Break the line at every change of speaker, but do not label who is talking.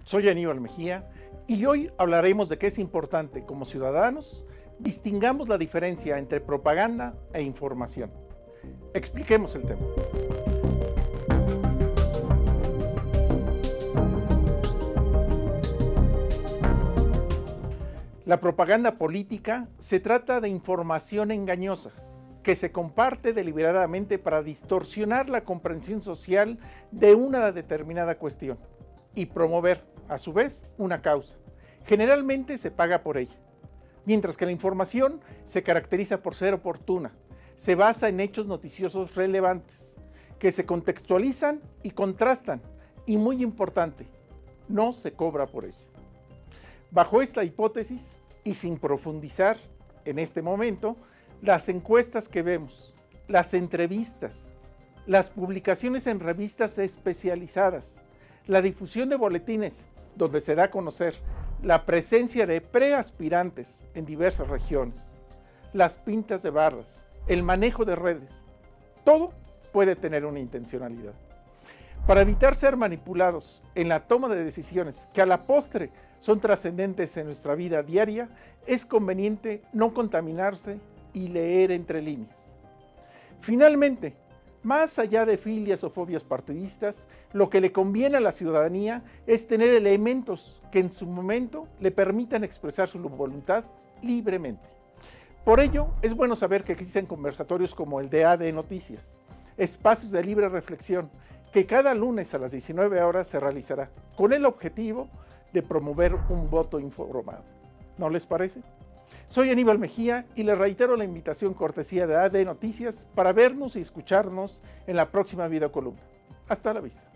Soy Aníbal Mejía y hoy hablaremos de que es importante como ciudadanos distingamos la diferencia entre propaganda e información. Expliquemos el tema. La propaganda política se trata de información engañosa que se comparte deliberadamente para distorsionar la comprensión social de una determinada cuestión y promover, a su vez, una causa. Generalmente se paga por ella, mientras que la información se caracteriza por ser oportuna, se basa en hechos noticiosos relevantes, que se contextualizan y contrastan, y muy importante, no se cobra por ella. Bajo esta hipótesis, y sin profundizar en este momento, las encuestas que vemos, las entrevistas, las publicaciones en revistas especializadas, la difusión de boletines donde se da a conocer la presencia de preaspirantes en diversas regiones, las pintas de barras, el manejo de redes, todo puede tener una intencionalidad. Para evitar ser manipulados en la toma de decisiones que a la postre son trascendentes en nuestra vida diaria, es conveniente no contaminarse y leer entre líneas. Finalmente, más allá de filias o fobias partidistas, lo que le conviene a la ciudadanía es tener elementos que en su momento le permitan expresar su voluntad libremente. Por ello, es bueno saber que existen conversatorios como el de AD Noticias, espacios de libre reflexión, que cada lunes a las 19 horas se realizará, con el objetivo de promover un voto informado. ¿No les parece? Soy Aníbal Mejía y les reitero la invitación cortesía de AD Noticias para vernos y escucharnos en la próxima videocolumna. Hasta la vista.